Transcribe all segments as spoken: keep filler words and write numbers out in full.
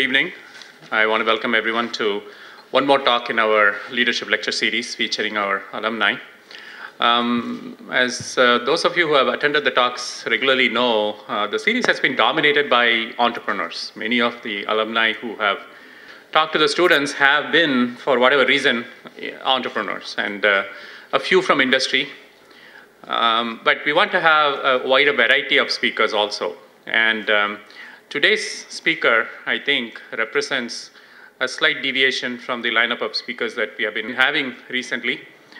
evening. I want to welcome everyone to one more talk in our leadership lecture series featuring our alumni. Um, as uh, those of you who have attended the talks regularly know, uh, the series has been dominated by entrepreneurs. Many of the alumni who have talked to the students have been, for whatever reason, entrepreneurs, and uh, a few from industry. Um, but we want to have a wider variety of speakers also. And um, today's speaker, I think, represents a slight deviation from the lineup of speakers that we have been having recently.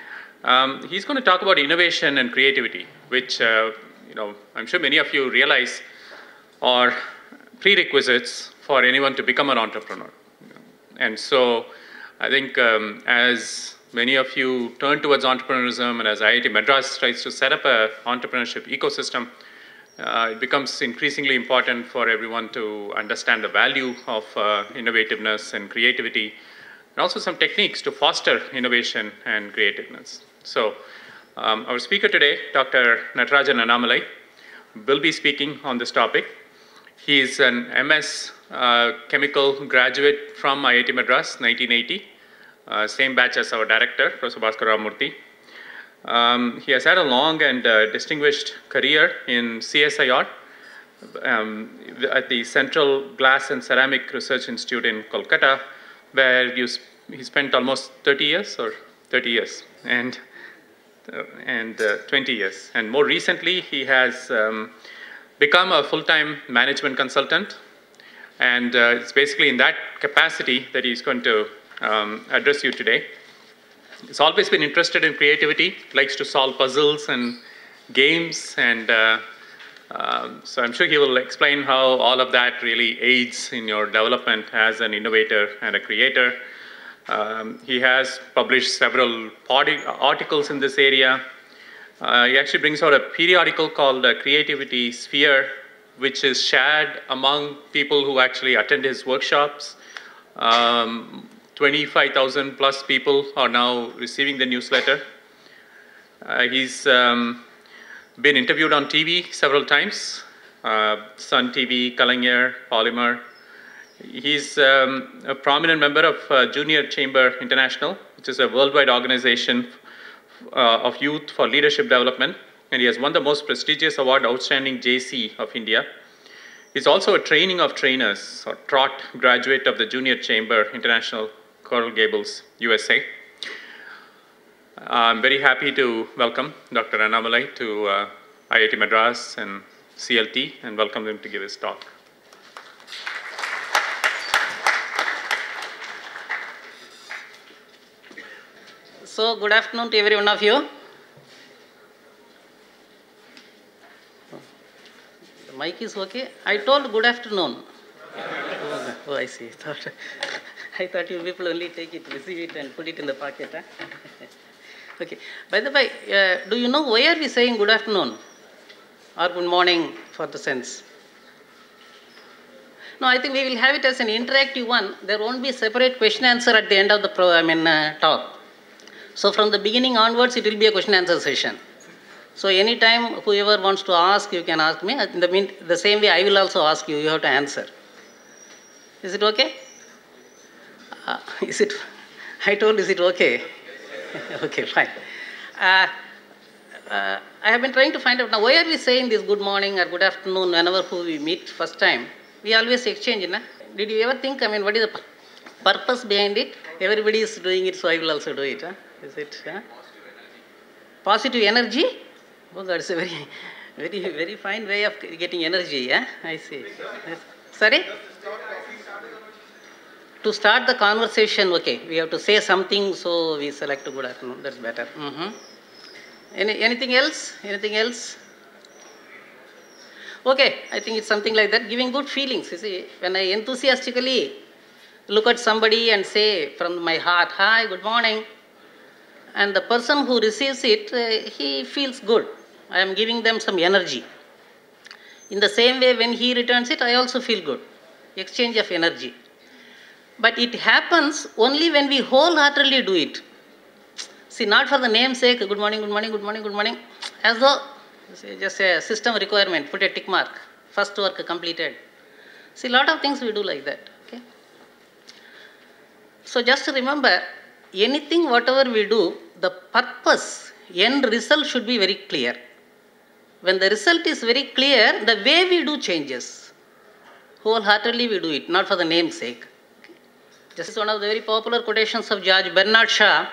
Um, he's going to talk about innovation and creativity, which uh, you know, I'm sure many of you realize are prerequisites for anyone to become an entrepreneur. And so I think um, as many of you turn towards entrepreneurship, and as I I T Madras tries to set up an entrepreneurship ecosystem, uh, it becomes increasingly important for everyone to understand the value of uh, innovativeness and creativity, and also some techniques to foster innovation and creativeness. So um, our speaker today, Doctor Natarajan Annamalai, will be speaking on this topic. He is an M S uh, Chemical graduate from I I T Madras, nineteen eighty. Uh, same batch as our director, Professor Bhaskar Ramamurthy. Um, he has had a long and uh, distinguished career in C S I R um, at the Central Glass and Ceramic Research Institute in Kolkata, where you sp he spent almost thirty years or thirty years and, uh, and uh, twenty years. And more recently, he has um, become a full-time management consultant. And uh, it's basically in that capacity that he's going to Um, address you today. He's always been interested in creativity, likes to solve puzzles and games, and uh, um, so I'm sure he will explain how all of that really aids in your development as an innovator and a creator. Um, he has published several articles in this area. Uh, he actually brings out a periodical called the Creativity Sphere, which is shared among people who actually attend his workshops. Um, twenty-five thousand plus people are now receiving the newsletter. Uh, he's um, been interviewed on T V several times, uh, Sun T V, Kalaignar, Polymer. He's um, a prominent member of uh, Junior Chamber International, which is a worldwide organization uh, of youth for leadership development, and he has won the most prestigious award, Outstanding J C of India. He's also a training of trainers, or TROT graduate of the Junior Chamber International, Coral Gables, U S A. I'm very happy to welcome Doctor Annamalai to uh, I I T Madras and C L T, and welcome him to give his talk. So, good afternoon to every one of you. The mic is okay. I told good afternoon. Oh, oh, I see. Thought, I thought you people only take it, receive it, and put it in the pocket. Huh? Okay. By the way, uh, do you know why are we saying good afternoon or good morning for the sense? No, I think we will have it as an interactive one. There won't be a separate question answer at the end of the pro, I mean, uh, talk. So from the beginning onwards, it will be a question answer session. So anytime whoever wants to ask, you can ask me. In the, mean, the same way, I will also ask you. You have to answer. Is it okay? Uh, is it? I told, is it okay? Okay, fine. Uh, uh, I have been trying to find out now, why are we saying this good morning or good afternoon whenever who we meet first time? We always exchange, na? Did you ever think, I mean, what is the purpose behind it? Everybody is doing it, so I will also do it. Huh? Is it? Huh? Positive energy? Oh God, it's a very, very, very fine way of getting energy. Yeah, I see. Yes. Sorry? To start the conversation, okay, we have to say something, so we select good afternoon. That's better. Mm-hmm. Any, anything else? Anything else? Okay, I think it's something like that. Giving good feelings. You see, when I enthusiastically look at somebody and say from my heart, hi, good morning, and the person who receives it, uh, he feels good. I am giving them some energy. In the same way, when he returns it, I also feel good. Exchange of energy. But it happens only when we wholeheartedly do it. See, not for the name's sake, good morning, good morning, good morning, good morning, as though just a system requirement, put a tick mark, first work completed. See, a lot of things we do like that. Okay? So just remember, anything, whatever we do, the purpose, end result should be very clear. When the result is very clear, the way we do changes. Wholeheartedly we do it, not for the name's sake. This is one of the very popular quotations of George Bernard Shaw.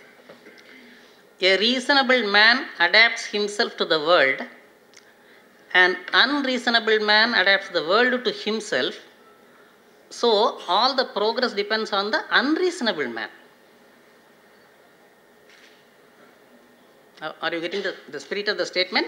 A reasonable man adapts himself to the world. An unreasonable man adapts the world to himself. So, all the progress depends on the unreasonable man. Are you getting the, the spirit of the statement?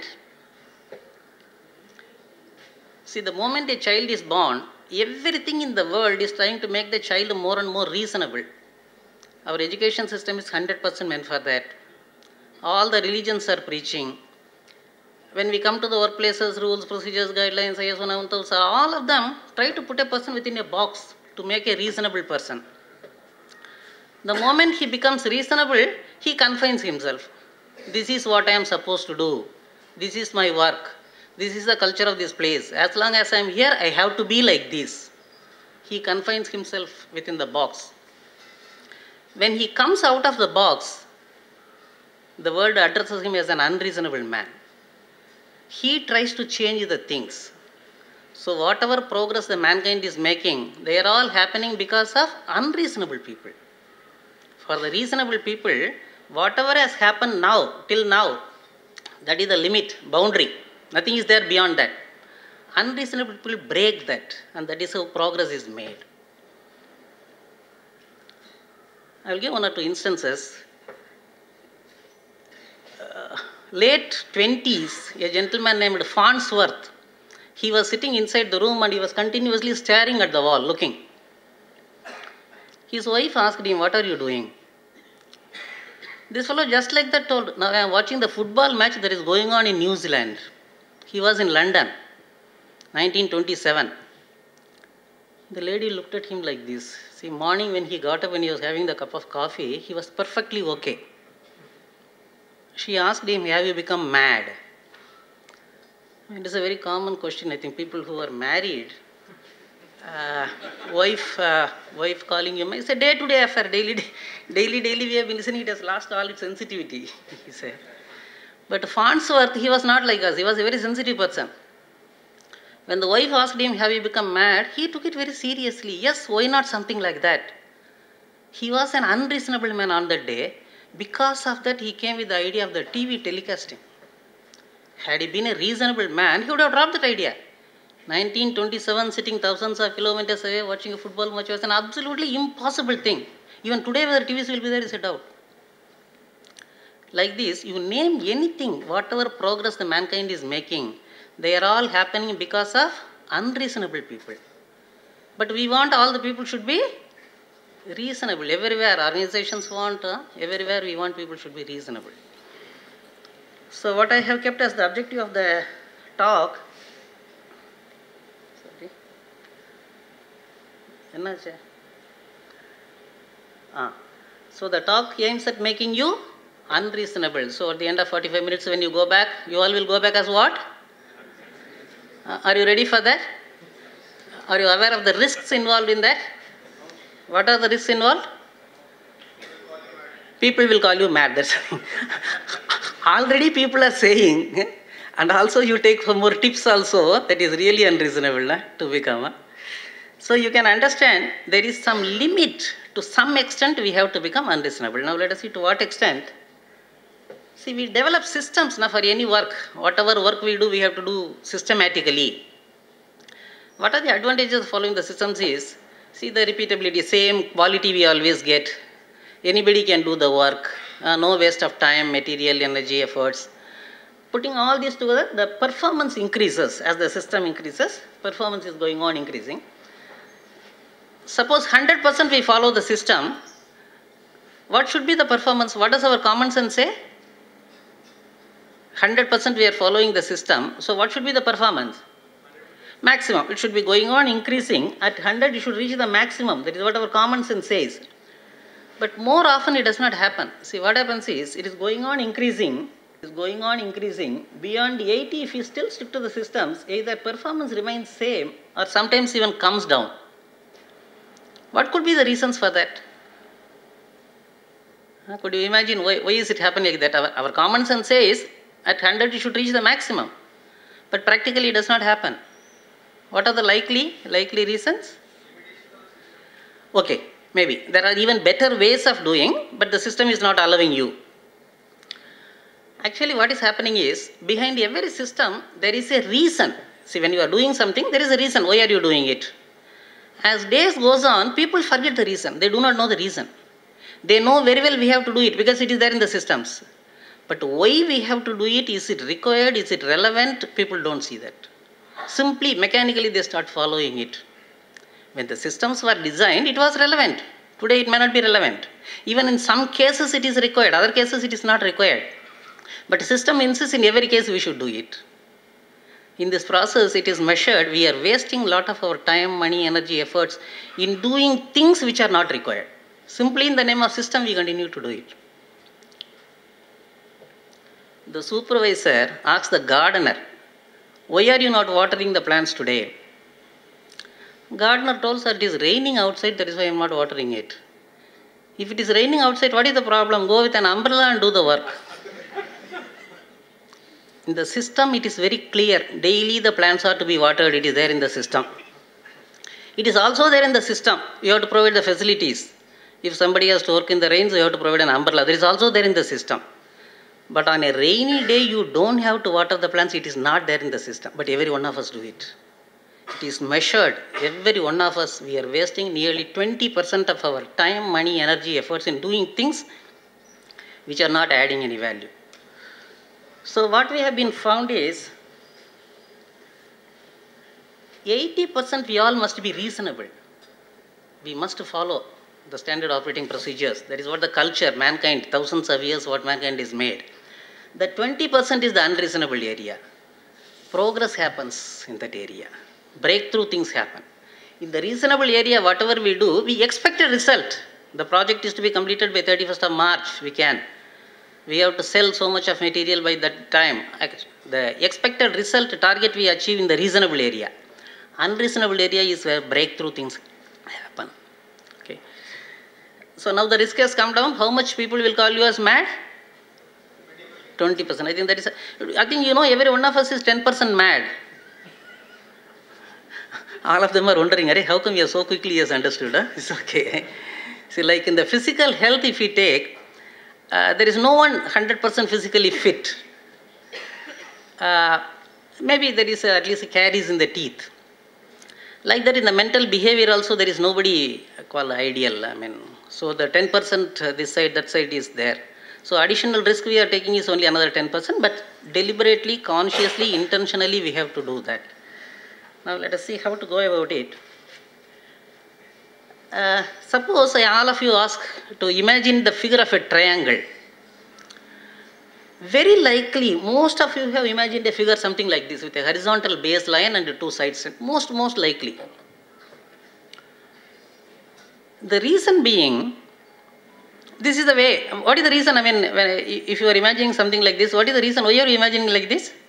See, the moment a child is born, everything in the world is trying to make the child more and more reasonable. Our education system is one hundred percent meant for that. All the religions are preaching. When we come to the workplaces, rules, procedures, guidelines, I S O nine thousand, all of them try to put a person within a box to make a reasonable person. The moment he becomes reasonable, he confines himself. This is what I am supposed to do. This is my work. This is the culture of this place. As long as I am here, I have to be like this. He confines himself within the box. When he comes out of the box, the world addresses him as an unreasonable man. He tries to change the things. So whatever progress the mankind is making, they are all happening because of unreasonable people. For the reasonable people, whatever has happened now, till now, that is the limit, boundary. Nothing is there beyond that. Unreasonable people break that, and that is how progress is made. I will give one or two instances. Uh, late twenties, a gentleman named Farnsworth, he was sitting inside the room and he was continuously staring at the wall, looking. His wife asked him, "What are you doing?" This fellow just like that told, "Now I am watching the football match that is going on in New Zealand." He was in London, nineteen twenty-seven. The lady looked at him like this. See, morning when he got up, when he was having the cup of coffee, he was perfectly okay. She asked him, "Have you become mad?" It is a very common question. I think people who are married, uh, wife, uh, wife calling you, it's a day-to-day affair, daily, daily, daily. We have been listening. It has lost all its sensitivity. He said. But Farnsworth, he was not like us. He was a very sensitive person. When the wife asked him, "Have you become mad?" he took it very seriously. Yes, why not something like that? He was an unreasonable man on that day. Because of that, he came with the idea of the T V telecasting. Had he been a reasonable man, he would have dropped that idea. nineteen twenty-seven, sitting thousands of kilometers away, watching a football match was an absolutely impossible thing. Even today, whether T Vs will be there is a doubt. Like this, you name anything, whatever progress the mankind is making, they are all happening because of unreasonable people. But we want all the people should be reasonable. Everywhere, organizations want, uh, everywhere we want people should be reasonable. So what I have kept as the objective of the talk, sorry, ennache? Ah, so the talk aims at making you unreasonable. So at the end of forty-five minutes, when you go back, you all will go back as what? Uh, are you ready for that? Are you aware of the risks involved in that? What are the risks involved? People will call you mad. That's already people are saying, and also you take some more tips also, that is really unreasonable uh, to become. Uh. So you can understand there is some limit. To some extent we have to become unreasonable. Now let us see to what extent. See, we develop systems now for any work. Whatever work we do, we have to do systematically. What are the advantages of following the systems is, see the repeatability, same quality we always get. Anybody can do the work. Uh, no waste of time, material, energy, efforts. Putting all this together, the performance increases. As the system increases, performance is going on increasing. Suppose one hundred percent we follow the system, what should be the performance? What does our common sense say? one hundred percent we are following the system, so what should be the performance? Maximum. It should be going on increasing. At one hundred you should reach the maximum. That is what our common sense says. But more often it does not happen. See, what happens is, it is going on increasing, it is going on increasing. Beyond eighty, if you still stick to the systems, either performance remains same or sometimes even comes down. What could be the reasons for that? Uh, could you imagine why, why is it happening like that? Our, our common sense says at one hundred you should reach the maximum. But practically it does not happen. What are the likely, likely reasons? Okay, maybe. There are even better ways of doing, but the system is not allowing you. Actually, what is happening is, behind every system, there is a reason. See, when you are doing something, there is a reason. Why are you doing it? As days goes on, people forget the reason. They do not know the reason. They know very well we have to do it because it is there in the systems. But why we have to do it? Is it required? Is it relevant? People don't see that. Simply, mechanically, they start following it. When the systems were designed, it was relevant. Today, it may not be relevant. Even in some cases, it is required. Other cases, it is not required. But the system insists in every case we should do it. In this process, it is measured. We are wasting a lot of our time, money, energy, efforts in doing things which are not required. Simply in the name of system, we continue to do it. The supervisor asks the gardener, why are you not watering the plants today? Gardener tells her, it is raining outside, that is why I am not watering it. If it is raining outside, what is the problem? Go with an umbrella and do the work. In the system, it is very clear. Daily the plants are to be watered. It is there in the system. It is also there in the system. You have to provide the facilities. If somebody has to work in the rain, so you have to provide an umbrella. That is also there in the system. But on a rainy day, you don't have to water the plants. It is not there in the system. But every one of us do it. It is measured. Every one of us, we are wasting nearly twenty percent of our time, money, energy, efforts in doing things which are not adding any value. So what we have been found is eighty percent we all must be reasonable. We must follow the standard operating procedures. That is what the culture, mankind, thousands of years what mankind is made. The twenty percent is the unreasonable area. Progress happens in that area. Breakthrough things happen. In the reasonable area, whatever we do, we expect a result. The project is to be completed by thirty-first of March, we can. We have to sell so much of material by that time. The expected result target we achieve in the reasonable area. Unreasonable area is where breakthrough things happen. Okay. So now the risk has come down. How much people will call you as mad? twenty percent. I think that is, a, I think you know every one of us is ten percent mad. All of them are wondering, how come you are so quickly has understood? Huh? It's okay. See, like in the physical health, if we take, uh, there is no one one hundred percent physically fit. Uh, maybe there is a, at least a caries in the teeth. Like that in the mental behavior also, there is nobody called ideal. I mean, so the ten percent this side, that side is there. So additional risk we are taking is only another ten percent, but deliberately, consciously, intentionally we have to do that. Now let us see how to go about it. Uh, suppose all of you ask to imagine the figure of a triangle. Very likely, most of you have imagined a figure something like this with a horizontal baseline and two sides. Most, most likely. The reason being, this is the way. What is the reason? I mean, when, if you are imagining something like this, what is the reason? Why are you imagining like this?